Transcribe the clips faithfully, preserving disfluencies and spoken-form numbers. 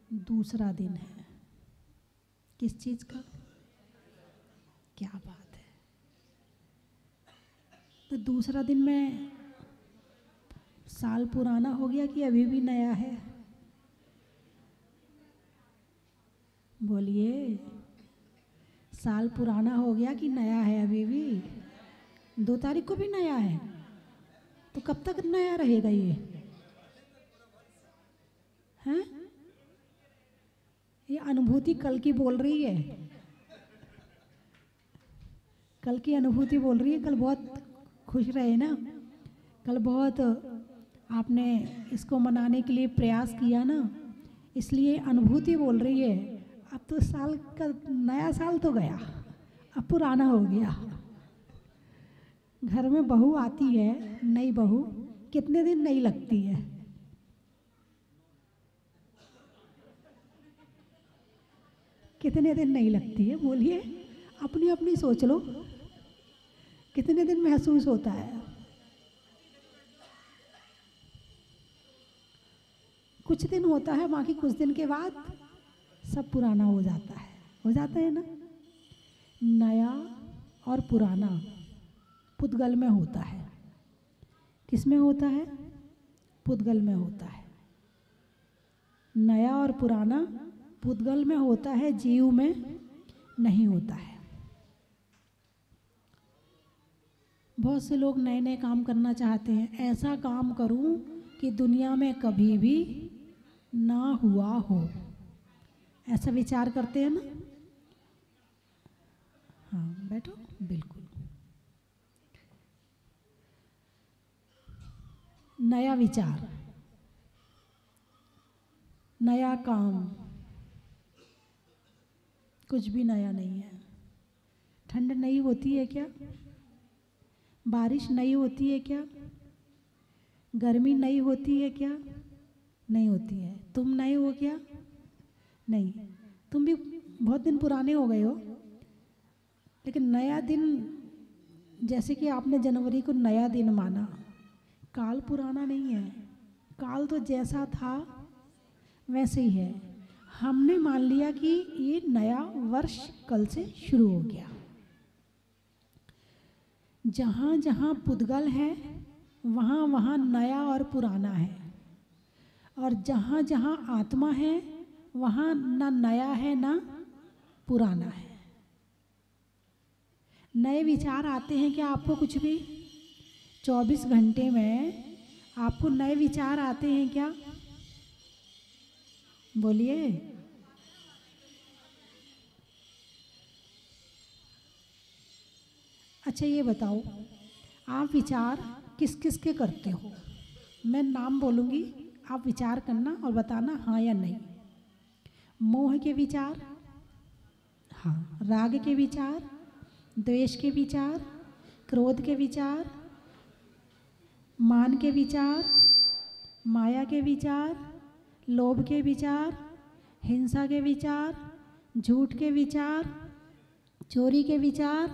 दूसरा दिन है। किस चीज़ का? क्या बात है। तो दूसरा दिन में साल पुराना हो गया कि अभी भी नया है? बोलिए, साल पुराना हो गया कि नया है अभी भी? दो तारीख को भी नया है, तो कब तक नया रहेगा ये? हैं? ये अनुभूति कल की बोल रही है, कल की अनुभूति बोल रही है। कल बहुत खुश रहे ना, कल बहुत आपने इसको मनाने के लिए प्रयास किया ना, इसलिए अनुभूति बोल रही है। अब तो साल का नया साल तो गया, अब पुराना हो गया। घर में बहू आती है, नई बहू कितने दिन नई लगती है? कितने दिन नहीं लगती है? बोलिए, अपनी अपनी सोच लो, कितने दिन महसूस होता है? कुछ दिन होता है, बाकी कुछ दिन के बाद सब पुराना हो जाता है। हो जाता है ना। नया और पुराना पुद्गल में होता है। किस में होता है? पुद्गल में होता है। नया और पुराना पुद्गल में होता है, जीव में नहीं होता है। बहुत से लोग नए नए काम करना चाहते हैं। ऐसा काम करूं कि दुनिया में कभी भी ना हुआ हो, ऐसा विचार करते हैं ना। हाँ बैठो, बिल्कुल। नया विचार, नया काम, कुछ भी नया नहीं है। ठंड नई होती है क्या? बारिश नई होती है क्या? गर्मी नई होती है क्या? नहीं होती है। तुम नए हो क्या? नहीं, तुम भी बहुत दिन पुराने हो गए हो। लेकिन नया दिन, जैसे कि आपने जनवरी को नया दिन माना, काल पुराना नहीं है। काल तो जैसा था वैसे ही है। हमने मान लिया कि ये नया वर्ष कल से शुरू हो गया। जहाँ जहाँ पुद्गल है वहाँ वहाँ नया और पुराना है, और जहाँ जहाँ आत्मा है वहाँ ना नया है ना पुराना है। नए विचार आते हैं क्या आपको? कुछ भी चौबीस घंटे में आपको नए विचार आते हैं क्या? बोलिए। अच्छा ये बताओ, आप विचार किस किस के करते हो? मैं नाम बोलूँगी, आप विचार करना और बताना हाँ या नहीं। मोह के विचार, हाँ। राग के विचार, द्वेष के विचार, क्रोध के विचार, मान के विचार, माया के विचार, लोभ के विचार, हिंसा के विचार, झूठ के विचार, चोरी के विचार,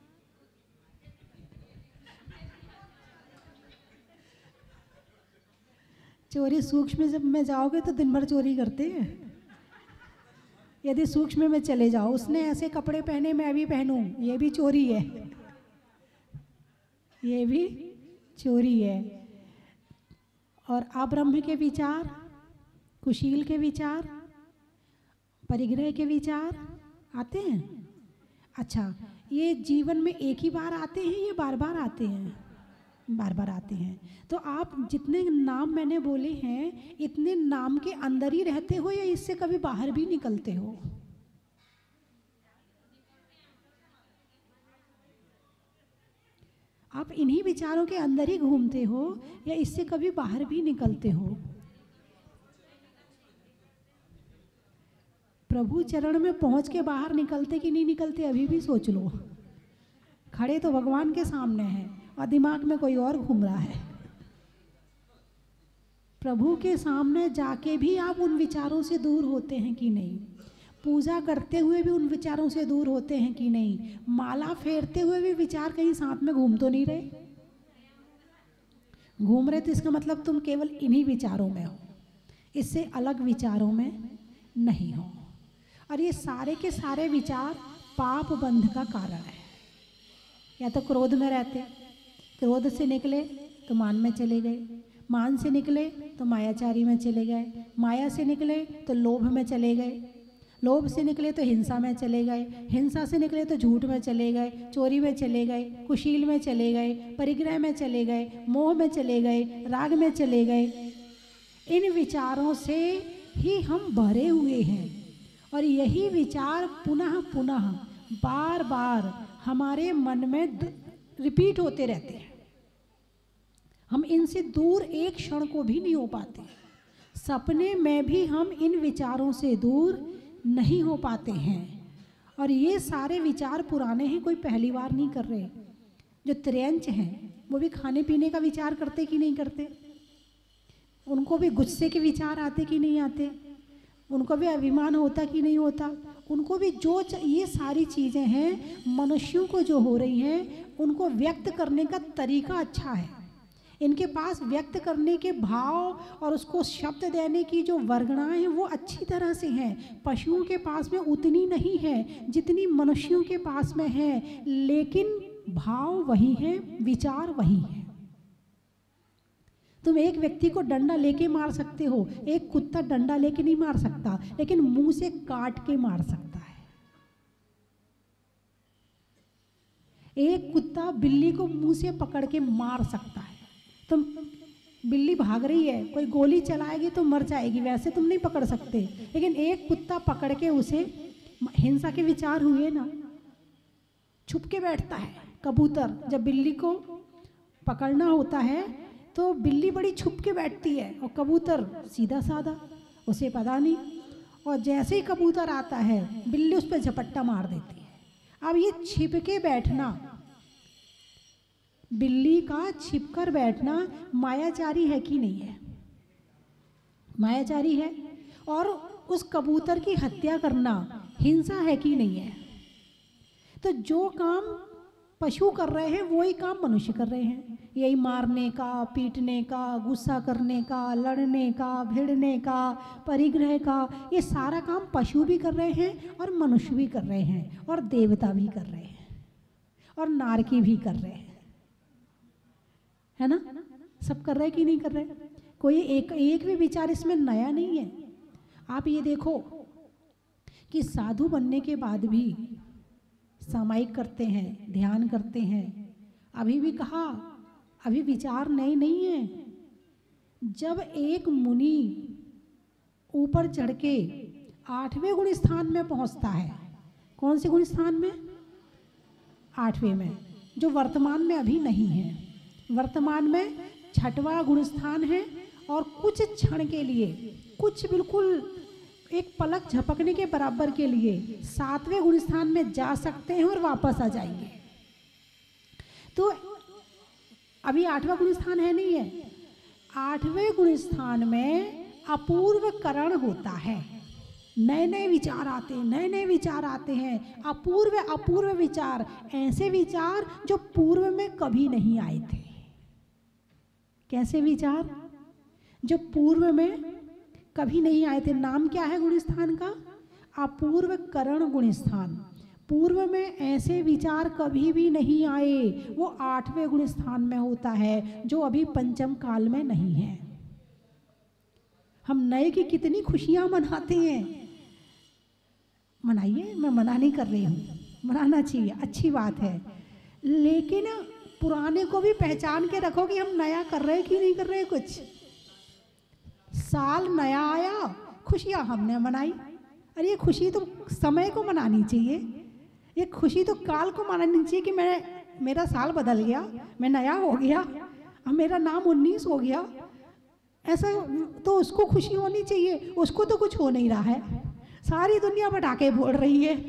चोरी सूक्ष्म में जाओगे तो दिन भर चोरी करते हैं। यदि सूक्ष्म में चले जाओ, उसने ऐसे कपड़े पहने मैं भी पहनूं, ये भी चोरी है, ये भी चोरी है। और अब्रह्म के विचार, कुशील के विचार, परिग्रह के विचार आते हैं। अच्छा, ये जीवन में एक ही बार आते हैं या बार बार आते हैं? बार बार आते हैं। तो आप जितने नाम मैंने बोले हैं, इतने नाम के अंदर ही रहते हो या इससे कभी बाहर भी निकलते हो? आप इन्हीं विचारों के अंदर ही घूमते हो या इससे कभी बाहर भी निकलते हो? प्रभु चरण में पहुंच के बाहर निकलते कि नहीं निकलते, अभी भी सोच लो। खड़े तो भगवान के सामने हैं और दिमाग में कोई और घूम रहा है। प्रभु के सामने जाके भी आप उन विचारों से दूर होते हैं कि नहीं? पूजा करते हुए भी उन विचारों से दूर होते हैं कि नहीं? माला फेरते हुए भी विचार कहीं साथ में घूम तो नहीं रहे? घूम रहे तो इसका मतलब तुम केवल इन्हीं विचारों में हो, इससे अलग विचारों में नहीं हो। और ये सारे के सारे विचार पाप बंध का कारण है। या तो क्रोध में रहते, क्रोध से निकले तो मान में चले गए, मान से निकले तो मायाचारी में चले गए, माया से निकले तो लोभ में चले गए, लोभ से निकले तो हिंसा में चले गए, हिंसा से निकले तो झूठ में चले गए, चोरी में चले गए, कुशील में चले गए, परिग्रह में चले गए, मोह में चले गए, राग में चले गए। इन विचारों से ही हम भरे हुए हैं और यही विचार पुनः पुनः बार बार हमारे मन में रिपीट होते रहते हैं। हम इनसे दूर एक क्षण को भी नहीं हो पाते। सपने में भी हम इन विचारों से दूर नहीं हो पाते हैं। और ये सारे विचार पुराने हैं, कोई पहली बार नहीं कर रहे। जो त्रेंच हैं वो भी खाने पीने का विचार करते कि नहीं करते? उनको भी गुस्से के विचार आते कि नहीं आते? उनको भी अभिमान होता कि नहीं होता? उनको भी जो ये सारी चीज़ें हैं मनुष्यों को जो हो रही हैं, उनको व्यक्त करने का तरीका अच्छा है। इनके पास व्यक्त करने के भाव और उसको शब्द देने की जो वर्गणाएं हैं वो अच्छी तरह से हैं। पशुओं के पास में उतनी नहीं है जितनी मनुष्यों के पास में है, लेकिन भाव वही है, विचार वही है। तुम एक व्यक्ति को डंडा लेके मार सकते हो, एक कुत्ता डंडा लेके नहीं मार सकता, लेकिन मुंह से काट के मार सकता है। एक कुत्ता बिल्ली को मुंह से पकड़ के मार सकता है। तुम बिल्ली भाग रही है, कोई गोली चलाएगी तो मर जाएगी, वैसे तुम नहीं पकड़ सकते, लेकिन एक कुत्ता पकड़ के उसे, हिंसा के विचार हुए ना, छुप के बैठता है। कबूतर जब बिल्ली को पकड़ना होता है तो बिल्ली बड़ी छुप के बैठती है और कबूतर सीधा साधा, उसे पता नहीं, और जैसे ही कबूतर आता है बिल्ली उस पर झपट्टा मार देती है। अब ये छिप के बैठना, बिल्ली का छिपकर बैठना मायाचारी है कि नहीं है? मायाचारी है। और उस कबूतर की हत्या करना हिंसा है कि नहीं है? तो जो काम पशु कर रहे हैं वही काम मनुष्य कर रहे हैं। यही मारने का, पीटने का, गुस्सा करने का, लड़ने का, भिड़ने का, परिग्रह का, ये सारा काम पशु भी कर रहे हैं और मनुष्य भी कर रहे हैं और देवता भी कर रहे हैं और नारकी भी कर रहे हैं, है ना? सब कर रहे कि नहीं कर रहे? कोई एक एक भी विचार इसमें नया नहीं है। आप ये देखो कि साधु बनने के बाद भी सामायिक करते हैं, ध्यान करते हैं। अभी भी कहा, अभी विचार नए नहीं है। जब एक मुनि ऊपर चढ़ के आठवें गुण स्थान में पहुंचता है, कौन से गुण स्थान में? आठवें में, जो वर्तमान में अभी नहीं है। वर्तमान में छठवां गुण स्थान है और कुछ क्षण के लिए, कुछ बिल्कुल एक पलक झपकने के बराबर के लिए सातवें गुण स्थान में जा सकते हैं और वापस आ जाएंगे। तो अभी आठवां गुण स्थान है नहीं है। आठवें गुण स्थान में अपूर्व करण होता है, नए नए विचार आते हैं, नए नए विचार आते हैं, अपूर्व अपूर्व विचार, ऐसे विचार जो पूर्व में कभी नहीं आए थे। कैसे विचार? जो पूर्व में कभी नहीं आए थे। नाम क्या है गुण स्थान का? अपूर्व करण गुण स्थान। पूर्व में ऐसे विचार कभी भी नहीं आए, वो आठवें गुण स्थान में होता है, जो अभी पंचम काल में नहीं है। हम नए की कितनी खुशियां मनाते हैं। मनाइए, मैं मना नहीं कर रही हूँ, मनाना चाहिए, अच्छी बात है, लेकिन पुराने को भी पहचान के रखो कि हम नया कर रहे हैं कि नहीं कर रहे हैं। कुछ साल नया आया, खुशियां हमने मनाई। अरे ये खुशी तो समय को मनानी चाहिए, ये खुशी तो काल को मनानी चाहिए कि मैं, मेरा साल बदल गया, मैं नया हो गया, अब मेरा नाम उन्नीस हो गया। ऐसा तो उसको खुशी होनी चाहिए, उसको तो कुछ हो नहीं रहा है, सारी दुनिया पटाखे फोड़ रही है।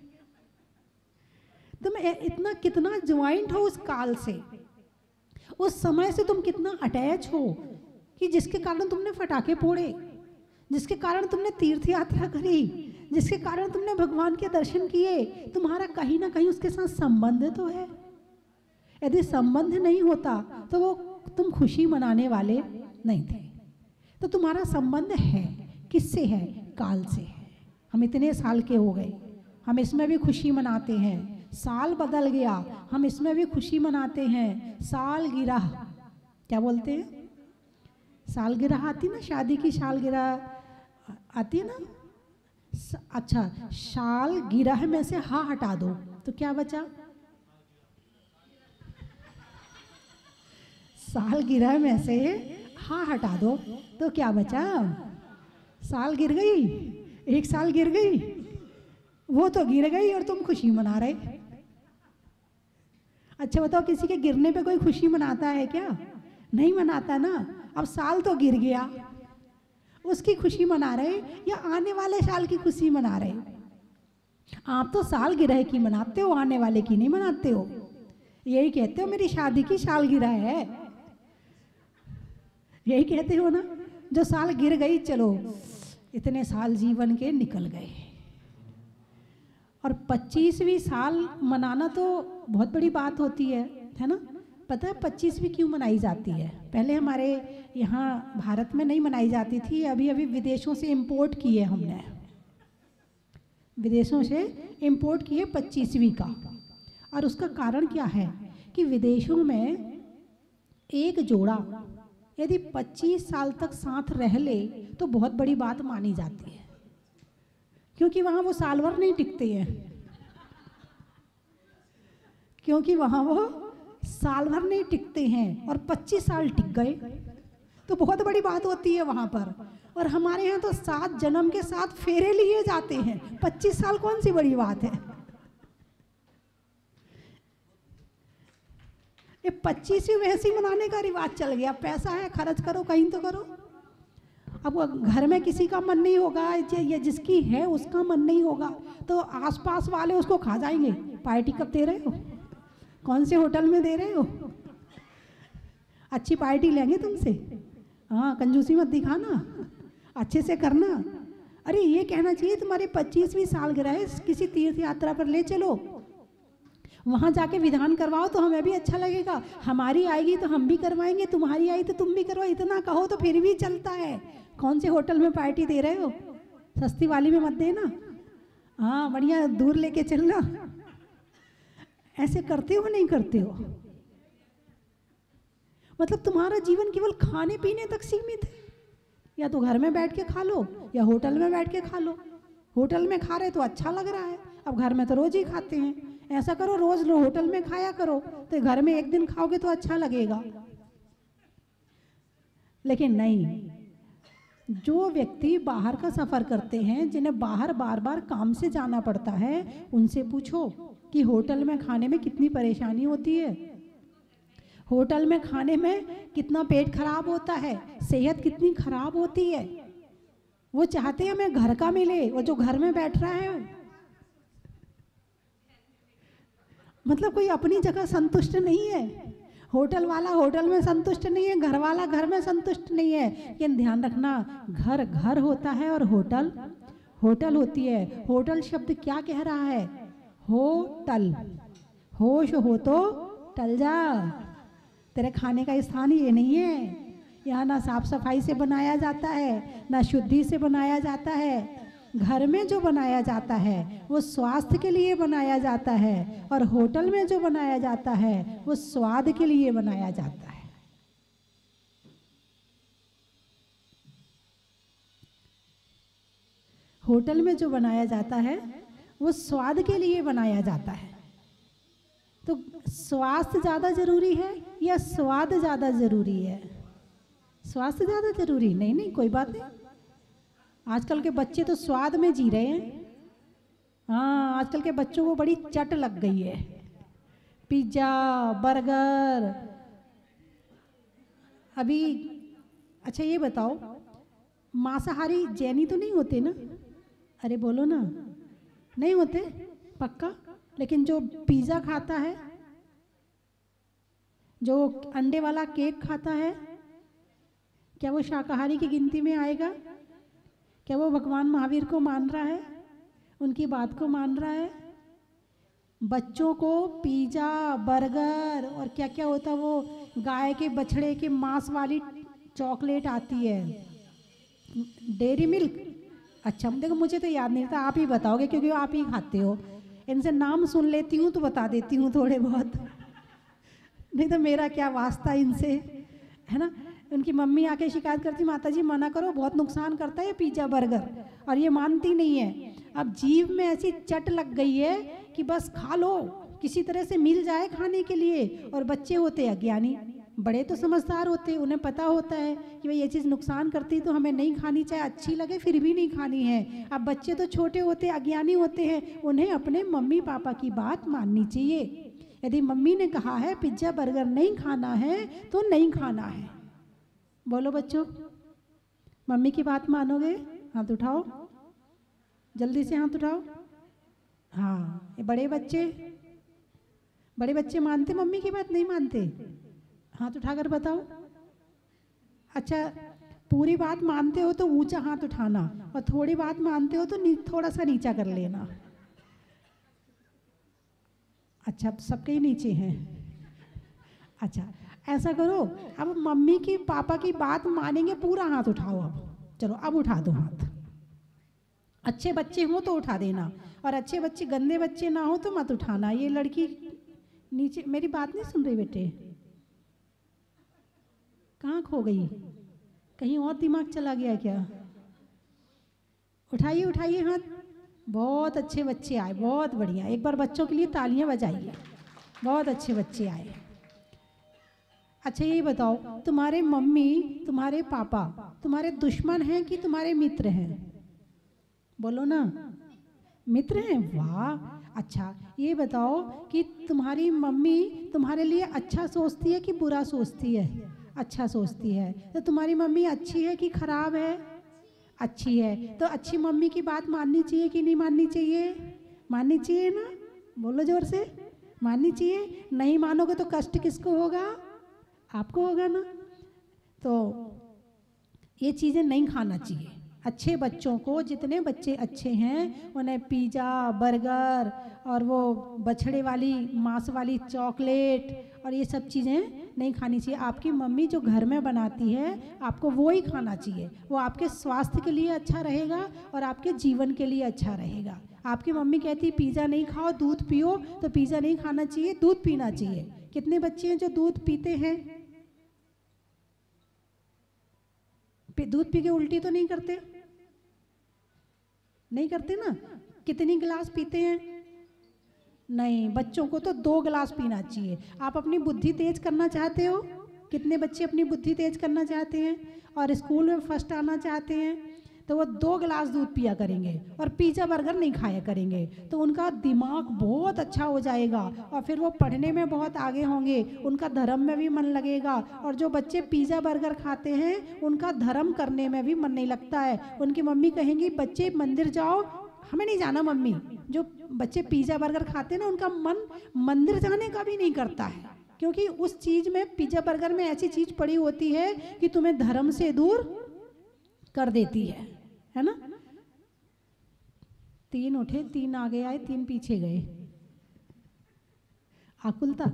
तुम इतना कितना ज्वाइंट हो उस काल से, उस समय से तुम कितना अटैच हो कि जिसके कारण तुमने फटाके फोड़े, जिसके कारण तुमने तीर्थ यात्रा करी, जिसके कारण तुमने भगवान के दर्शन किए, तुम्हारा कहीं ना कहीं उसके साथ संबंध तो है। यदि संबंध नहीं होता तो वो तुम खुशी मनाने वाले नहीं थे। तो तुम्हारा संबंध है, किससे है? काल से। हम इतने साल के हो गए, हम इसमें भी खुशी मनाते हैं। साल बदल गया, हम इसमें भी खुशी मनाते हैं। सालगिरह, क्या बोलते हैं? सालगिरह आती ना, शादी की सालगिरह आती है ना। अच्छा, सालगिरह में से हा हटा दो तो क्या बचा? सालगिरह में से हा हटा दो तो क्या बचा? साल गिर गई, एक साल गिर गई, वो तो गिर गई और तुम खुशी मना रहे। अच्छा बताओ, किसी के गिरने पे कोई खुशी मनाता है क्या? नहीं मनाता ना। अब साल तो गिर गया, उसकी खुशी मना रहे या आने वाले साल की खुशी मना रहे? आप तो साल गिरह की मनाते हो, आने वाले की नहीं मनाते हो। यही कहते हो मेरी शादी की सालगिरह है, यही कहते हो ना। जो साल गिर गई, चलो इतने साल जीवन के निकल गए। और पच्चीसवीं साल मनाना तो बहुत बड़ी बात होती है, है ना। पता है पच्चीसवीं क्यों मनाई जाती है? पहले हमारे यहाँ भारत में नहीं मनाई जाती थी, अभी अभी विदेशों से इंपोर्ट की है हमने, विदेशों से इंपोर्ट किए पच्चीसवीं का। और उसका कारण क्या है कि विदेशों में एक जोड़ा यदि पच्चीस साल तक साथ रह ले तो बहुत बड़ी बात मानी जाती है, क्योंकि वहाँ वो साल भर नहीं टिकते हैं, क्योंकि वहाँ वो साल भर नहीं टिकते हैं और पच्चीस साल टिक गए तो बहुत बड़ी बात होती है वहाँ पर। और हमारे यहाँ तो सात जन्म के साथ फेरे लिए जाते हैं, पच्चीस साल कौन सी बड़ी बात है? ये पच्चीसवीं वैसी मनाने का रिवाज चल गया। पैसा है, खर्च करो, कहीं तो करो। अब घर में किसी का मन नहीं होगा या जिसकी है उसका मन नहीं होगा तो आसपास वाले उसको खा जाएंगे। पार्टी कब दे रहे हो? कौन से होटल में दे रहे हो? अच्छी पार्टी लेंगे तुमसे। हाँ, कंजूसी मत दिखाना, अच्छे से करना। अरे ये कहना चाहिए तुम्हारी पच्चीसवीं सालगिरह है, किसी तीर्थ यात्रा पर ले चलो, वहाँ जाके विधान करवाओ तो हमें भी अच्छा लगेगा। हमारी आएगी तो हम भी करवाएंगे, तुम्हारी आई तो तुम भी करवाओ। इतना कहो तो फिर भी चलता है। कौन से होटल में पार्टी दे रहे हो? सस्ती वाली में मत देना, हाँ बढ़िया दूर लेके चलना। ऐसे करते हो नहीं करते हो? मतलब तुम्हारा जीवन केवल खाने पीने तक सीमित है। या तो घर में बैठ के खा लो या होटल में बैठ के खा लो। होटल में खा रहे तो अच्छा लग रहा है, अब घर में तो रोज ही खाते हैं। ऐसा करो, रोज लो होटल में खाया करो तो घर में एक दिन खाओगे तो अच्छा लगेगा। लेकिन नहीं, जो व्यक्ति बाहर का सफ़र करते हैं, जिन्हें बाहर बार बार काम से जाना पड़ता है, उनसे पूछो कि होटल में खाने में कितनी परेशानी होती है, होटल में खाने में कितना पेट खराब होता है, सेहत कितनी खराब होती है। वो चाहते हैं हमें घर का मिले, वो जो घर में बैठ रहा है मतलब कोई अपनी जगह संतुष्ट नहीं है। होटल वाला होटल में संतुष्ट नहीं है, घर वाला घर में संतुष्ट नहीं है। लेकिन ध्यान रखना, घर घर होता है और होटल होटल होती है। होटल शब्द क्या कह रहा है? होटल, होश हो तो टल जा। तेरे खाने का स्थान ये नहीं है। यहाँ ना साफ सफाई से बनाया जाता है, ना शुद्धि से बनाया जाता है। घर में जो बनाया जाता है वो स्वास्थ्य के लिए बनाया जाता है, और होटल में जो बनाया जाता है वो स्वाद के लिए बनाया जाता है। होटल में जो बनाया जाता है वो स्वाद के लिए बनाया जाता है। तो स्वास्थ्य ज़्यादा जरूरी है या स्वाद ज़्यादा जरूरी है? स्वास्थ्य ज़्यादा जरूरी? नहीं नहीं, कोई बात नहीं। आजकल के बच्चे तो स्वाद में जी रहे हैं। हाँ, आजकल के बच्चों को बड़ी चट लग गई है, पिज्ज़ा, बर्गर। अभी अच्छा ये बताओ, मांसाहारी जैनी तो नहीं होते ना? अरे बोलो ना, नहीं होते पक्का। लेकिन जो पिज़्ज़ा खाता है, जो अंडे वाला केक खाता है, क्या वो शाकाहारी की गिनती में आएगा? क्या वो भगवान महावीर को मान रहा है, उनकी बात को मान रहा है? बच्चों को पिज़्ज़ा, बर्गर और क्या क्या होता है, वो गाय के बछड़े के मांस वाली चॉकलेट आती है, डेयरी मिल्क, अच्छा देखो मुझे तो याद नहीं था, आप ही बताओगे क्योंकि आप ही खाते हो। इनसे नाम सुन लेती हूँ तो बता देती हूँ थोड़े बहुत, नहीं तो मेरा क्या वास्ता इनसे, है ना। उनकी मम्मी आके शिकायत करती, माता जी मना करो बहुत नुकसान करता है ये पिज़्ज़ा बर्गर, और ये मानती नहीं है। अब जीभ में ऐसी चट लग गई है कि बस खा लो, किसी तरह से मिल जाए खाने के लिए। और बच्चे होते अज्ञानी, बड़े तो समझदार होते, उन्हें पता होता है कि भाई ये चीज़ नुकसान करती तो हमें नहीं खानी, चाहे अच्छी लगे फिर भी नहीं खानी है। अब बच्चे तो छोटे होते अज्ञानी होते हैं, उन्हें अपने मम्मी पापा की बात माननी चाहिए। यदि मम्मी ने कहा है पिज्ज़ा बर्गर नहीं खाना है तो नहीं खाना है। बोलो बच्चों, मम्मी की बात मानोगे? हाथ उठाओ, जल्दी से हाथ उठाओ। हाँ, ये बड़े बच्चे, बड़े बच्चे मानते मम्मी की बात, नहीं मानते? हाथ उठाकर बताओ। अच्छा, पूरी बात मानते हो तो ऊंचा हाथ उठाना, और थोड़ी बात मानते हो तो थोड़ा सा नीचा कर लेना। अच्छा, सबके ही नीचे हैं। अच्छा, ऐसा करो, अब मम्मी की पापा की बात मानेंगे, पूरा हाथ उठाओ। अब चलो, अब उठा दो हाथ। अच्छे बच्चे हो तो उठा देना, और अच्छे बच्चे, गंदे बच्चे ना हो तो मत उठाना। ये लड़की नीचे, मेरी बात नहीं सुन रही बेटे, कहाँ खो गई? कहीं और दिमाग चला गया क्या? उठाइए उठाइए हाथ। बहुत अच्छे बच्चे आए, बहुत बढ़िया। एक बार बच्चों के लिए तालियां बजाइए, बहुत अच्छे बच्चे आए। अच्छा ये बताओ, तुम्हारे मम्मी तुम्हारे पापा तुम्हारे दुश्मन हैं कि तुम्हारे मित्र हैं? बोलो ना, मित्र हैं। वाह, अच्छा ये बताओ कि तुम्हारी मम्मी तुम्हारे लिए अच्छा सोचती है कि बुरा सोचती है? अच्छा सोचती है। तो तुम्हारी मम्मी अच्छी है कि खराब है? अच्छी है। तो अच्छी मम्मी की बात माननी चाहिए कि नहीं माननी चाहिए? माननी चाहिए ना, बोलो जोर से, माननी चाहिए। नहीं मानोगे तो कष्ट किसको होगा? आपको होगा ना। तो ये चीज़ें नहीं खाना चाहिए। अच्छे बच्चों को, जितने बच्चे अच्छे हैं उन्हें पिज़्ज़ा बर्गर और वो बछड़े वाली मांस वाली चॉकलेट और ये सब चीज़ें नहीं खानी चाहिए। आपकी मम्मी जो घर में बनाती है आपको वो ही खाना चाहिए। वो आपके स्वास्थ्य के लिए अच्छा रहेगा और आपके जीवन के लिए अच्छा रहेगा। आपकी मम्मी कहती है पिज़्ज़ा नहीं खाओ, दूध पियो, तो पिज़्ज़ा नहीं खाना चाहिए, दूध पीना चाहिए। कितने बच्चे हैं जो दूध पीते हैं? दूध पी के उल्टी तो नहीं करते? नहीं करते ना। कितनी गिलास पीते हैं? नहीं, बच्चों को तो दो गिलास पीना चाहिए। आप अपनी बुद्धि तेज करना चाहते हो? कितने बच्चे अपनी बुद्धि तेज करना चाहते हैं और स्कूल में फर्स्ट आना चाहते हैं? तो वो दो गिलास दूध पिया करेंगे और पिज़्ज़ा बर्गर नहीं खाया करेंगे, तो उनका दिमाग बहुत अच्छा हो जाएगा और फिर वो पढ़ने में बहुत आगे होंगे, उनका धर्म में भी मन लगेगा। और जो बच्चे पिज़्ज़ा बर्गर खाते हैं उनका धर्म करने में भी मन नहीं लगता है। उनकी मम्मी कहेंगी बच्चे मंदिर जाओ, हमें नहीं जाना मम्मी। जो बच्चे पिज़्ज़ा बर्गर खाते हैं ना उनका मन मंदिर जाने का भी नहीं करता है, क्योंकि उस चीज़ में, पिज़्ज़ा बर्गर में ऐसी चीज़ पड़ी होती है कि तुम्हें धर्म से दूर कर देती है, है ना। तीन उठे, तीन आगे आए, तीन पीछे गए। आकुलता।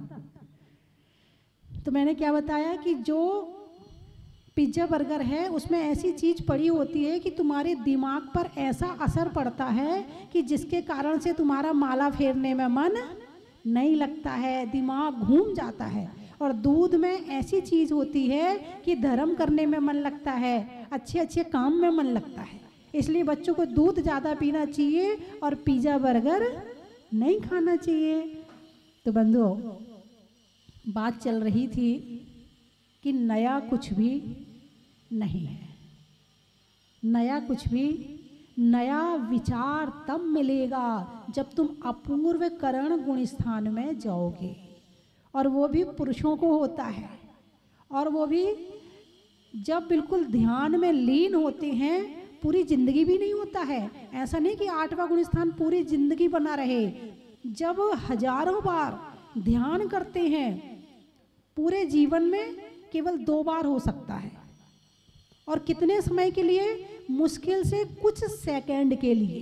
तो मैंने क्या बताया कि जो पिज़्ज़ा बर्गर है उसमें ऐसी चीज़ पड़ी होती है कि तुम्हारे दिमाग पर ऐसा असर पड़ता है कि जिसके कारण से तुम्हारा माला फेरने में मन नहीं लगता है, दिमाग घूम जाता है। और दूध में ऐसी चीज़ होती है कि धर्म करने में मन लगता है, अच्छे अच्छे काम में मन लगता है। इसलिए बच्चों को दूध ज़्यादा पीना चाहिए और पिज़्ज़ा बर्गर नहीं खाना चाहिए। तो बंधुओं, बात चल रही थी कि नया कुछ भी नहीं है। नया कुछ भी, नया विचार तब मिलेगा जब तुम अपूर्व करण गुण स्थान में जाओगे, और वो भी पुरुषों को होता है। और वो भी जब बिल्कुल ध्यान में लीन होते हैं, पूरी जिंदगी भी नहीं होता है। ऐसा नहीं कि आठवां गुण स्थान पूरी जिंदगी बना रहे। जब हजारों बार ध्यान करते हैं, पूरे जीवन में केवल दो बार हो सकता है। और कितने समय के लिए? मुश्किल से कुछ सेकंड के लिए,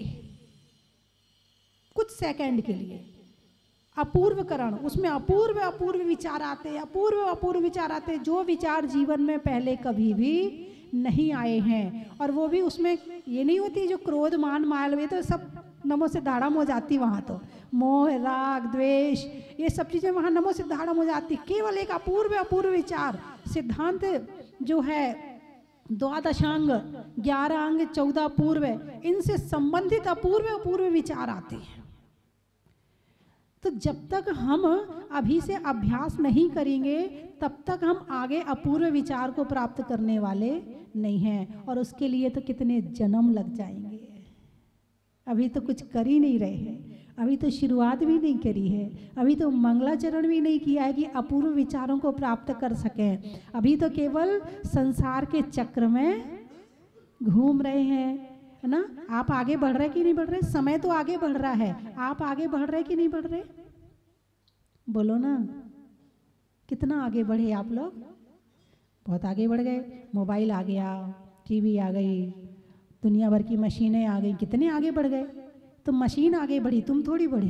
कुछ सेकंड के लिए। अपूर्व करण, उसमें अपूर्व अपूर्व विचार आते हैं, अपूर्व अपूर्व विचार आते हैं, जो विचार जीवन में पहले कभी भी नहीं आए हैं। और वो भी उसमें ये नहीं होती जो क्रोध मान मालवे तो सब नमो सिद्धाड़म हो जाती, वहाँ तो मोह राग द्वेष ये सब चीज़ें वहाँ नमो सिद्धाड़म हो जाती। केवल एक अपूर्व अपूर्व विचार सिद्धांत जो है द्वादशांग ग्यारह अंग चौदह पूर्व इनसे संबंधित अपूर्व अपूर्व विचार आते हैं। तो जब तक हम अभी से अभ्यास नहीं करेंगे तब तक हम आगे अपूर्व विचार को प्राप्त करने वाले नहीं हैं। और उसके लिए तो कितने जन्म लग जाएंगे। अभी तो कुछ कर ही नहीं रहे हैं, अभी तो शुरुआत भी नहीं करी है, अभी तो मंगलाचरण भी नहीं किया है कि अपूर्व विचारों को प्राप्त कर सकें। अभी तो केवल संसार के चक्र में घूम रहे हैं, है ना। आप आगे बढ़ रहे कि नहीं बढ़ रहे? समय तो आगे बढ़ रहा है, आप आगे बढ़ रहे कि नहीं बढ़ रहे? बोलो ना, कितना आगे बढ़े आप लोग? बहुत आगे बढ़ गए। मोबाइल आ गया, टीवी आ गई, दुनिया भर की मशीनें आ गई, कितने आगे बढ़ गए। तो मशीन आगे बढ़ी, तुम थोड़ी बढ़े।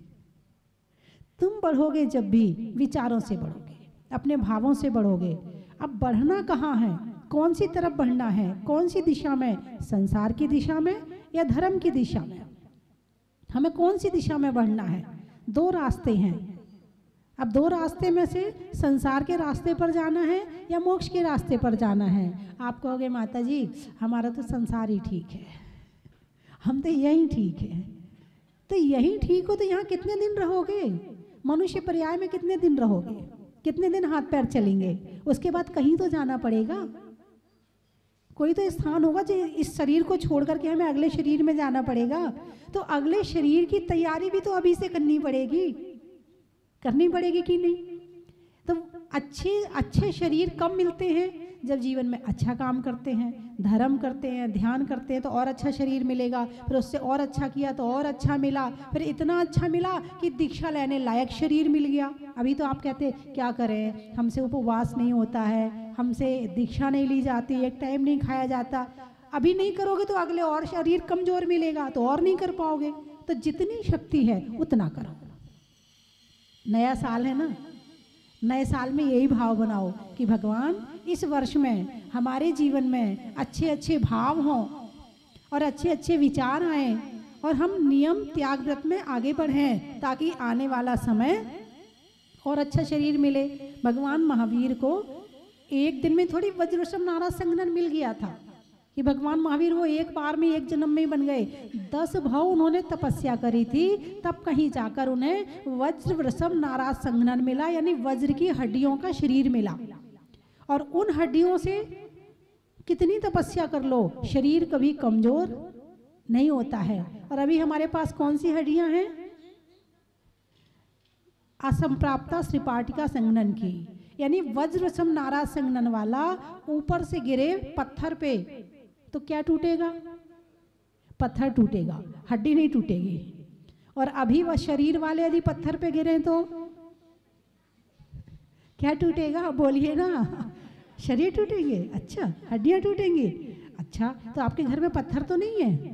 तुम बढ़ोगे जब भी विचारों से बढ़ोगे, अपने भावों से बढ़ोगे। अब बढ़ना कहाँ है, कौन सी तरफ बढ़ना है, कौन सी दिशा में? संसार की दिशा में या धर्म की दिशा में? हमें कौन सी दिशा में बढ़ना है? दो रास्ते हैं। अब दो रास्ते में से संसार के रास्ते पर जाना है या मोक्ष के रास्ते पर जाना है? आप कहोगे माता जी हमारा तो संसार ही ठीक है, हम तो यही ठीक है। तो यही ठीक हो तो यहाँ कितने दिन रहोगे? मनुष्य पर्याय में कितने दिन रहोगे? कितने दिन हाथ पैर चलेंगे? उसके बाद कहीं तो जाना पड़ेगा। कोई तो स्थान होगा जो इस शरीर को छोड़ करके हमें अगले शरीर में जाना पड़ेगा। तो अगले शरीर की तैयारी भी तो अभी से करनी पड़ेगी, करनी पड़ेगी कि नहीं? तो अच्छे अच्छे शरीर कब मिलते हैं? जब जीवन में अच्छा काम करते हैं, धर्म करते हैं, ध्यान करते हैं तो और अच्छा शरीर मिलेगा। फिर उससे और अच्छा किया तो और अच्छा मिला, फिर इतना अच्छा मिला कि दीक्षा लेने लायक शरीर मिल गया। अभी तो आप कहते क्या करें, हमसे उपवास नहीं होता है, हमसे दीक्षा नहीं ली जाती, एक टाइम नहीं खाया जाता। अभी नहीं करोगे तो अगले और शरीर कमजोर मिलेगा तो और नहीं कर पाओगे। तो जितनी शक्ति है उतना करो। नया साल है ना, नए साल में यही भाव बनाओ कि भगवान इस वर्ष में हमारे जीवन में अच्छे अच्छे भाव हों और अच्छे अच्छे विचार आएं और हम नियम त्याग व्रत में आगे बढ़ें ताकि आने वाला समय और अच्छा शरीर मिले। भगवान महावीर को एक दिन में थोड़ी वज्रसम नाराज संघनन मिल गया था कि भगवान महावीर वो एक बार में एक जन्म में बन गए। दस भाव उन्होंने तपस्या करी थी, तब कहीं जाकर उन्हें वज्र वृषभ नाराज संघनन मिला, यानी वज्र की हड्डियों का शरीर मिला। और उन हड्डियों से कितनी तपस्या कर लो शरीर कभी कमजोर नहीं होता है। और अभी हमारे पास कौन सी हड्डियां हैं? असंप्राप्ता श्रीपाटिका संघनन की, यानी वज्र वृषभ नाराज संघनन वाला ऊपर से गिरे पत्थर पे तो क्या टूटेगा? पत्थर टूटेगा, हड्डी नहीं टूटेगी। और अभी वह शरीर वाले यदि पत्थर पे गिरे तो क्या टूटेगा? बोलिए ना, शरीर टूटेंगे। अच्छा, हड्डियां टूटेंगी। अच्छा, तो आपके घर में पत्थर तो नहीं है?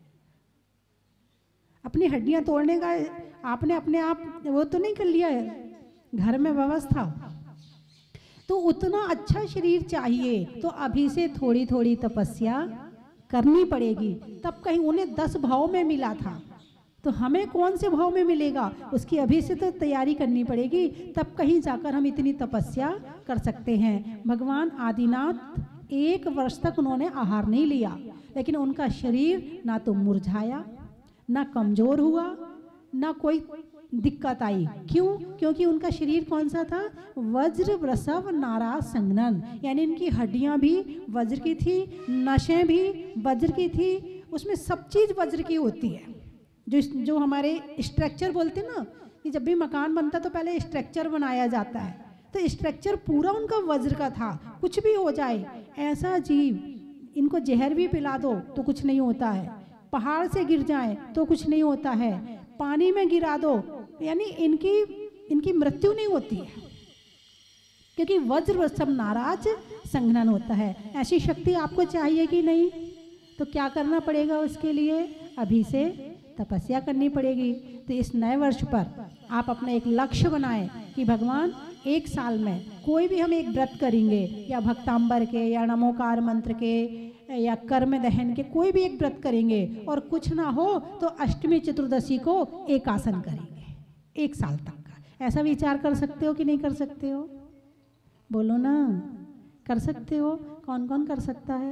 अपनी हड्डियां तोड़ने का आपने अपने आप वो तो नहीं कर लिया है घर में व्यवस्था? तो उतना अच्छा शरीर चाहिए तो अभी से थोड़ी थोड़ी तपस्या करनी पड़ेगी। तब कहीं उन्हें दस भाव में मिला था तो हमें कौन से भाव में मिलेगा? उसकी अभी से तो तैयारी करनी पड़ेगी, तब कहीं जाकर हम इतनी तपस्या कर सकते हैं। भगवान आदिनाथ एक वर्ष तक उन्होंने आहार नहीं लिया, लेकिन उनका शरीर ना तो मुरझाया, ना कमजोर हुआ, ना कोई दिक्कत आई। क्यों? क्योंकि उनका शरीर कौन सा था? वज्र वृषभ नाराज संघनन, यानी इनकी हड्डियां भी वज्र की थी, नसें भी वज्र की थी, उसमें सब चीज वज्र की होती है। जो जो हमारे स्ट्रक्चर बोलते हैं ना कि जब भी मकान बनता तो पहले स्ट्रक्चर बनाया जाता है, तो स्ट्रक्चर पूरा उनका वज्र का था। कुछ भी हो जाए, ऐसा जीव, इनको जहर भी पिला दो तो कुछ नहीं होता है, पहाड़ से गिर जाए तो कुछ नहीं होता है, पानी में गिरा दो यानी इनकी इनकी मृत्यु नहीं होती है, क्योंकि वज्र वृषभ नाराज संघनन होता है। ऐसी शक्ति आपको चाहिए कि नहीं? तो क्या करना पड़ेगा उसके लिए? अभी से तपस्या करनी पड़ेगी। तो इस नए वर्ष पर आप अपना एक लक्ष्य बनाएं कि भगवान एक साल में कोई भी हम एक व्रत करेंगे, या भक्तांबर के, या नमोकार मंत्र के, या कर्म दहन के, कोई भी एक व्रत करेंगे और कुछ ना हो तो अष्टमी चतुर्दशी को एक आसन करेंगे एक साल तक का। ऐसा विचार कर सकते हो कि नहीं कर सकते हो? बोलो ना, कर सकते हो? कौन कौन कर सकता है?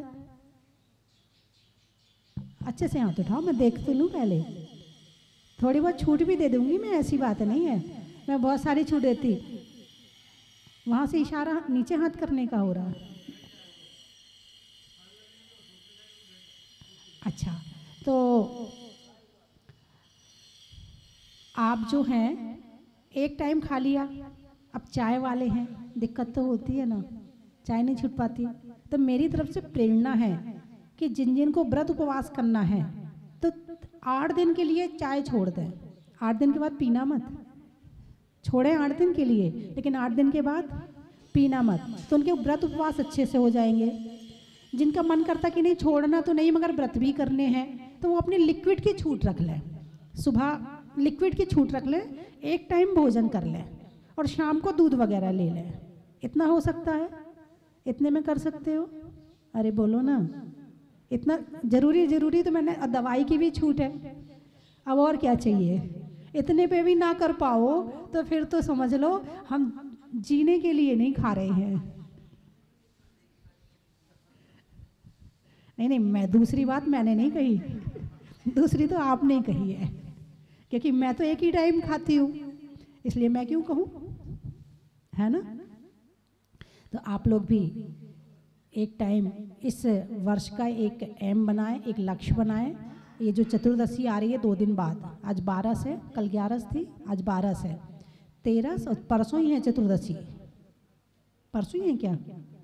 अच्छे से हाथ उठाओ, मैं देख तो लूँ पहले। थोड़ी बहुत छूट भी दे दूंगी मैं, ऐसी बात नहीं है, मैं बहुत सारी छूट देती। वहां से इशारा नीचे हाथ करने का हो रहा। अच्छा, तो आप जो हैं एक टाइम खा लिया, अब चाय वाले हैं, दिक्कत तो होती है ना, चाय नहीं छूट पाती। तो मेरी तरफ से प्रेरणा है कि जिन जिन को व्रत उपवास करना है तो आठ दिन के लिए चाय छोड़ दें। आठ दिन के बाद पीना मत, छोड़ें आठ दिन के लिए, लेकिन आठ दिन के बाद पीना मत, तो उनके व्रत उपवास अच्छे से हो जाएंगे। जिनका मन करता कि नहीं छोड़ना तो नहीं मगर व्रत भी करने हैं, तो वो अपनी लिक्विड की छूट रख लें, सुबह लिक्विड की छूट रख लें, एक टाइम भोजन कर लें और शाम को दूध वगैरह ले लें। इतना हो सकता है? इतने में कर सकते हो? अरे बोलो ना, इतना जरूरी जरूरी तो मैंने, दवाई की भी छूट है, अब और क्या चाहिए? इतने पे भी ना कर पाओ तो फिर तो समझ लो हम जीने के लिए नहीं खा रहे हैं। नहीं नहीं, मैं दूसरी बात मैंने नहीं कही, दूसरी तो आपने कही है, क्योंकि मैं तो एक ही टाइम खाती हूँ, इसलिए मैं क्यों कहूँ, है ना? तो आप लोग भी एक टाइम इस वर्ष का एक एम बनाएं, एक लक्ष्य बनाएं। ये जो चतुर्दशी आ रही है दो दिन बाद, आज बारह से, कल ग्यारह थी, आज बारह से, तेरह और परसों ही है चतुर्दशी। परसों ही है क्या?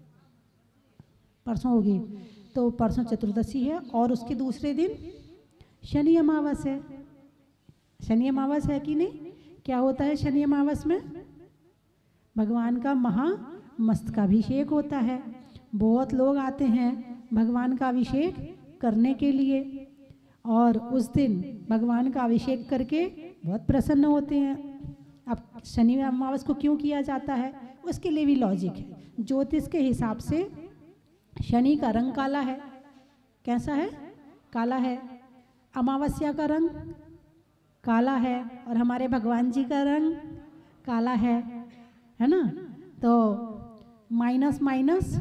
परसों होगी, तो परसों चतुर्दशी है और उसके दूसरे दिन शनि अमावस है। शनि अमावस है कि नहीं? क्या होता है शनि अमावस में? भगवान का महामस्तकाभिषेक होता है। बहुत लोग आते हैं भगवान का अभिषेक करने के लिए और उस दिन भगवान का अभिषेक करके बहुत प्रसन्न होते हैं। अब शनि अमावस को क्यों किया जाता है, उसके लिए भी लॉजिक है। ज्योतिष के हिसाब से शनि का रंग काला है। कैसा है? काला है। अमावस्या का रंग काला है और हमारे भगवान जी का रंग काला है, है ना? तो माइनस माइनस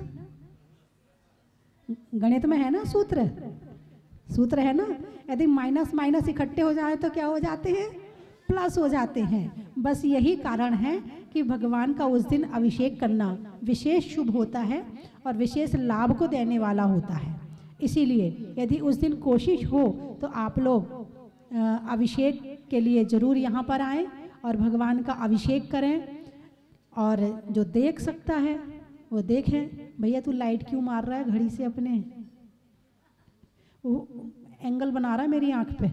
गणित में है ना सूत्र, सूत्र है ना, यदि माइनस माइनस इकट्ठे हो जाए तो क्या हो जाते हैं? प्लस हो जाते हैं। बस यही कारण है कि भगवान का उस दिन अभिषेक करना विशेष शुभ होता है और विशेष लाभ को देने वाला होता है। इसीलिए यदि उस दिन कोशिश हो तो आप लोग अभिषेक के लिए जरूर यहाँ पर आएँ और भगवान का अभिषेक करें। और जो देख सकता है वो देखें। भैया तू लाइट क्यों मार रहा है घड़ी से अपने? वो एंगल बना रहा है मेरी आंख पे।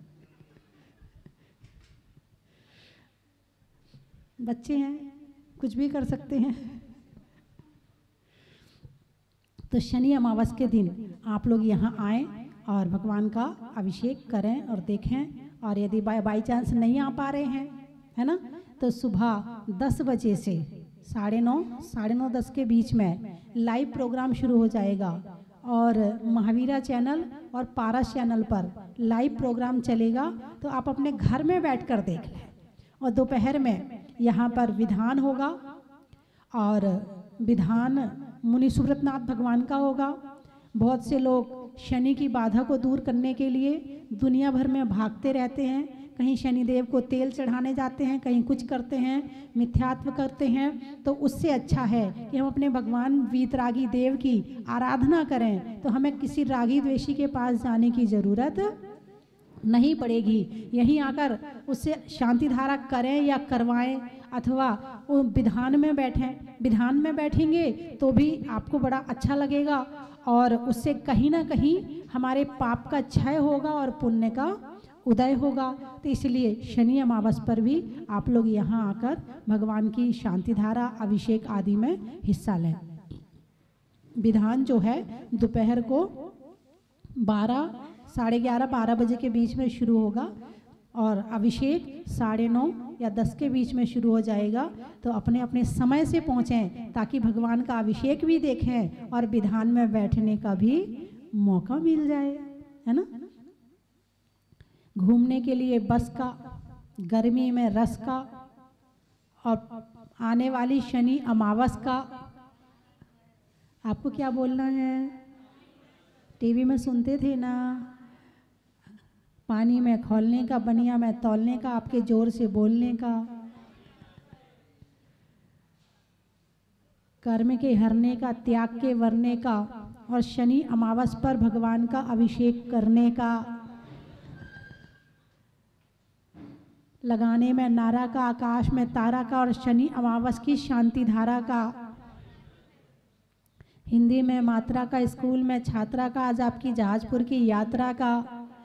बच्चे हैं, कुछ भी कर सकते हैं। तो शनि अमावस के दिन आप लोग यहाँ आएँ और भगवान का अभिषेक करें और देखें। और यदि बाय बाई चांस नहीं आ पा रहे हैं, है ना, तो सुबह दस बजे से साढ़े नौ साढ़े नौ दस के बीच में लाइव प्रोग्राम शुरू हो जाएगा और महावीरा चैनल और पारस चैनल पर लाइव प्रोग्राम चलेगा। तो आप अपने घर में बैठकर देख लें। और दोपहर में यहाँ पर विधान होगा और विधान मुनि सुब्रतनाथ भगवान का होगा। बहुत से लोग शनि की बाधा को दूर करने के लिए दुनिया भर में भागते रहते हैं। कहीं शनिदेव को तेल चढ़ाने जाते हैं, कहीं कुछ करते हैं, मिथ्यात्व करते हैं। तो उससे अच्छा है कि हम अपने भगवान वीतरागी देव की आराधना करें। तो हमें किसी रागी द्वेषी के पास जाने की ज़रूरत नहीं पड़ेगी। यहीं आकर उससे शांति धारा करें या करवाएं, अथवा वो विधान में बैठें। विधान में बैठेंगे तो भी आपको बड़ा अच्छा लगेगा और उससे कहीं ना कहीं हमारे पाप का क्षय होगा और पुण्य का उदय होगा। तो इसलिए शनि अमावस पर भी आप लोग यहाँ आकर भगवान की शांति धारा, अभिषेक आदि में हिस्सा लें। विधान जो है दोपहर को बारह साढ़े ग्यारह बारह बजे के बीच में शुरू होगा। और अभिषेक साढ़े नौ या दस के बीच में शुरू हो जाएगा। तो अपने अपने समय से पहुँचें ताकि भगवान का अभिषेक भी देखें और विधान में बैठने का भी मौका मिल जाए, है ना। घूमने के लिए बस का, गर्मी में रस का, और आने वाली शनि अमावस का। आपको क्या बोलना है? टीवी में सुनते थे ना, पानी में खोलने का, बनिया में तौलने का, आपके जोर से बोलने का, कर्म के हरने का, त्याग के वरने का, और शनि अमावस पर भगवान का अभिषेक करने का। लगाने में नारा का, आकाश में तारा का, और शनि अमावस की शांति धारा का। हिंदी में मात्रा का, स्कूल में छात्रा का, आज आपकी जहाजपुर की यात्रा का।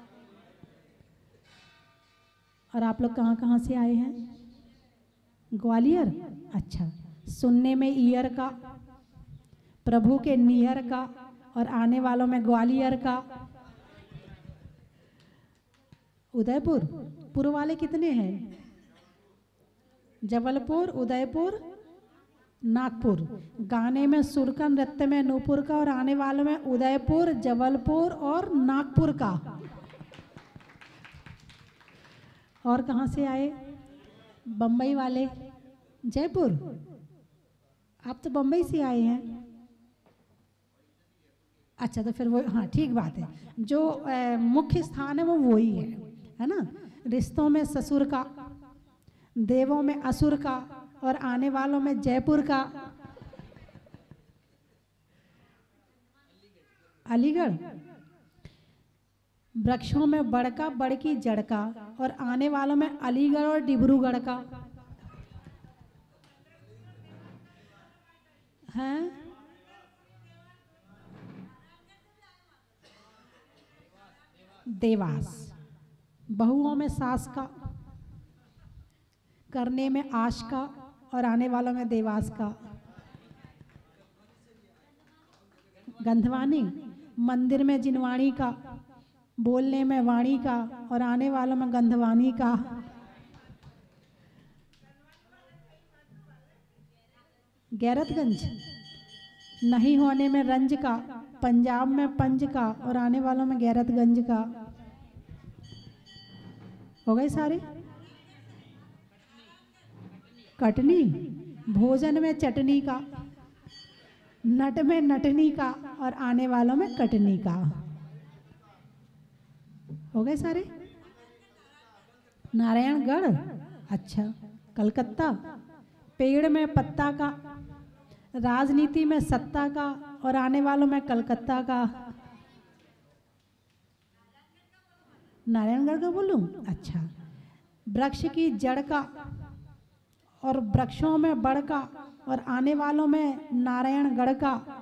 और आप लोग कहाँ कहाँ से आए हैं? ग्वालियर। अच्छा, सुनने में ईयर का, प्रभु के नियर का, और आने वालों में ग्वालियर का। उदयपुर, पुर वाले कितने हैं? जबलपुर, उदयपुर, नागपुर। गाने में सुर का, नृत्य में नूपुर का, और आने वालों में उदयपुर, जबलपुर और नागपुर का। और कहाँ से आए? बम्बई वाले, जयपुर। आप तो बम्बई से आए हैं। अच्छा, तो फिर वो, हाँ ठीक बात है, जो ए, मुख्य स्थान है वो वही है, है ना। रिश्तों में ससुर का, देवों में असुर का, और आने वालों में जयपुर का। अलीगढ़। वृक्षों में बड़का, बड़ की जड़ का, और आने वालों में अलीगढ़ और डिब्रूगढ़ का। हैं? देवास। बहुओं में सास का, करने में आश का, और आने वालों में देवास का। गंधवानी। मंदिर में जिनवाणी का, बोलने में वाणी का, और आने वालों में गंधवानी का। गैरतगंज। नहीं होने में रंज का, पंजाब में पंज का, और आने वालों में गैरतगंज का। हो गए सारे? कटनी। भोजन में चटनी का, नट में नटनी का, और आने वालों में कटनी का। हो गए सारे? नारायणगढ़। अच्छा। कलकत्ता। पेड़ में पत्ता का, राजनीति में सत्ता का, और आने वालों में कलकत्ता का। नारायणगढ़ का बोलूं? अच्छा। वृक्ष की जड़ का, और वृक्षों में बड़ का, और आने वालों में नारायणगढ़ का।